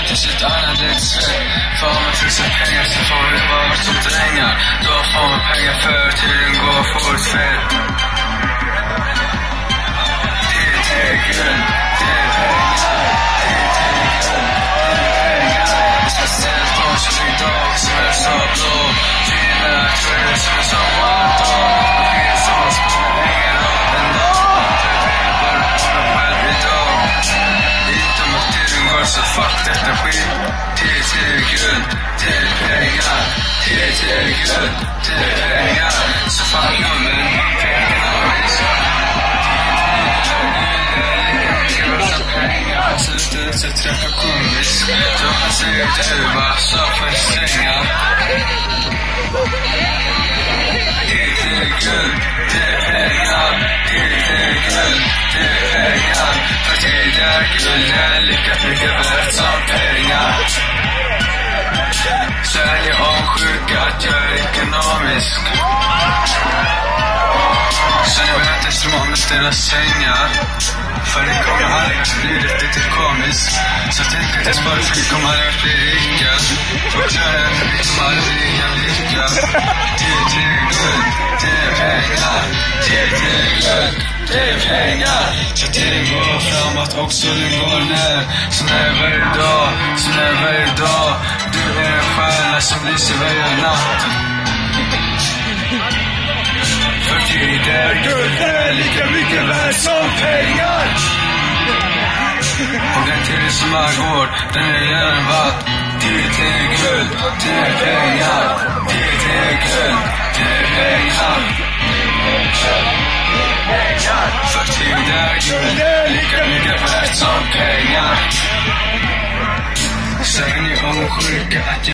till sitt anandetsfett. Får man tusen pengar så får det vara som drängar. Då får man pengar för tiden går fort fett. Det är guld, det är pengar. Speciellt på en sån dag som är så blå. Fina kvällar som är så varmt och reser oss på egen roll en dag. För pengar bara på mig själv idag. Inte mot tiden går så fuck detta skit. Till guld, till pengar. Till guld, till pengar. Så fuck nummen, pengarna visar. Slutet så träffar kompis. Då han säger du var så för sängar. Det är guld, det är pengar. Det är guld, det är pengar. För det är guld är lika mycket värt som pengar. Så är jag avsjuk att jag är ekonomisk. Så jag vill inte strömma om deras sängar. För det kommer aldrig att bli riktigt komiskt. Så tänk att jag sparar för det kommer aldrig att bli rika. Och klart att det kommer aldrig bli lika. Det är guld, det är pengar. Det är guld, det är pengar. Så tiden går framåt och solen går ner. Så när varje dag, så när varje dag. Du är en stjärna som lyser varje natt. För tid är guld är lika mycket värt som pengar. Och den tiden som är går, den är redan vatt. Det är guld, det är pengar. Det är guld, det är pengar. För tid är guld är lika mycket värt som pengar. Så är ni omsjuka att